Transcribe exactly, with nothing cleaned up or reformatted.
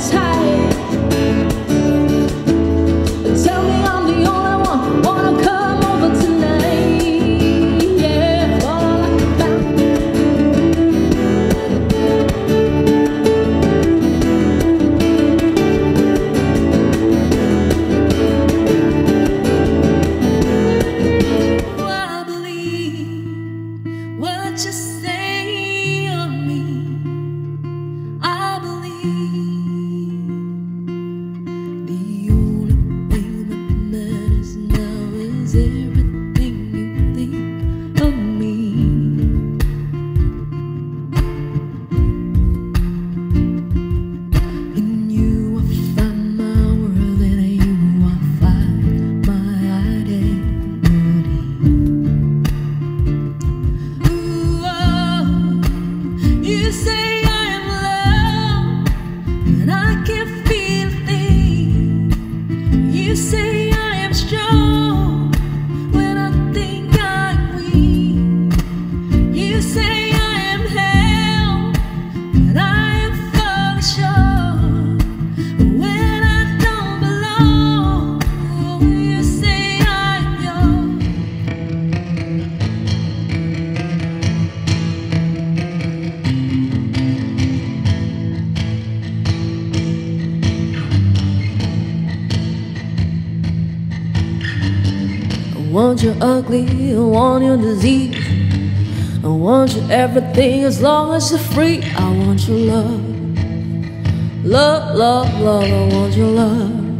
tight. Tell me I'm the only one, wanna come over tonight. Yeah, all I found. Oh, I believe what you say of me. I believe the only thing that matters now is everything you think of me. In you I find my world, in you I find my identity. Ooh, oh, you say you say I am strong when I think I'm weak. You say I am held, but I am falling short when I don't belong. Oh, you say I'm yours. I want you ugly, I want your disease, I want you everything as long as you're free. I want your love, love, love, love, I want your love.